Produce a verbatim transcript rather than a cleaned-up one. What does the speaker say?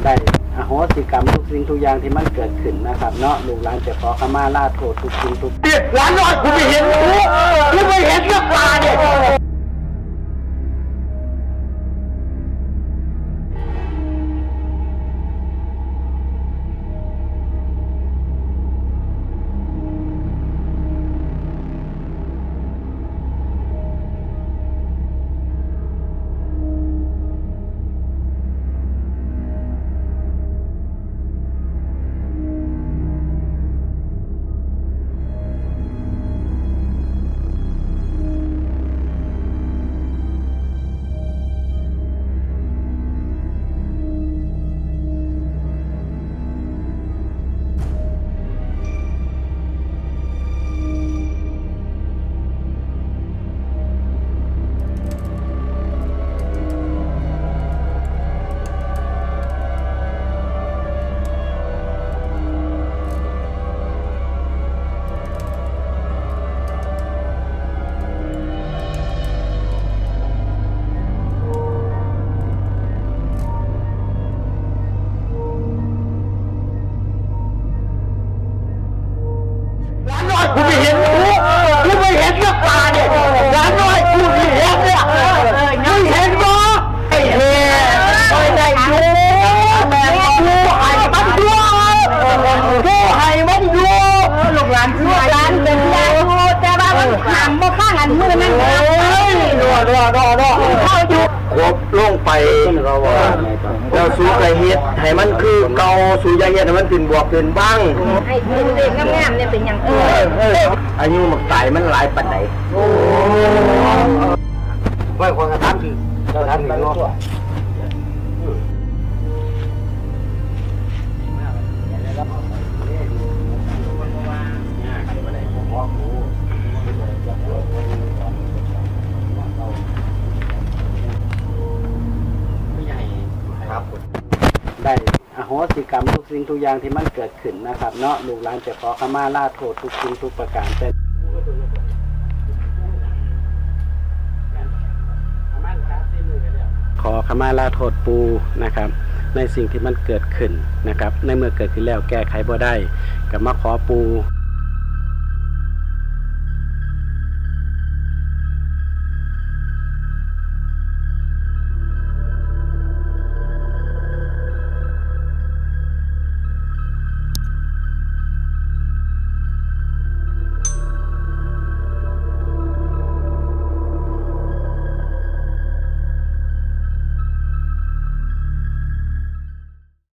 ได้อโหสิกรรมทุกสิ่งทุกอย่างที่มันเกิดขึ้นนะครับเนาะลูกหลานจะขอขมาลาโทษทุกสิ่งทุกหลานน้อยกูไม่เห็นกูกูไม่เห็นกับตาเนี่ยกูไม่เห็นกูกูไม่เห็นกับตาเนี่ยหลานน้อยกูไม่เห็นเนี่ยมึงเห็นบ่ไอ้เหี้ยไม่ได้ดูแม่กูให้มันดูกูให้มันดูลูกหลานลูกหลานเป็นยาดูแต่ว่ามันห้ามบ่ข้างอันมือนั่นเลยรอรอรอรอเข้าอยู่ครบลงไปแล้วสู้กระเฮ็ดให้มันคือเก่าสู้ยาเฮ็ดให้มันเป็นบวกเป็นบ้างให้ดูเด็กงามๆเนี่ยเป็นอย่างเอออายุมันตายมันหลายปันไหนโอ้ไม่ควรกระทำคือเราทำไปรู้ตัวได้อโหสิกรรมทุกสิ่งทุกอย่างที่มันเกิดขึ้นนะครับเนาะลูกหลานจะขอขมาลาโทษทุกสิ่งทุกประการเป็นขอขมาลาโทษปูนะครับในสิ่งที่มันเกิดขึ้นนะครับในเมื่อเกิดขึ้นแล้วแก้ไขบ่ได้ก็มาขอปู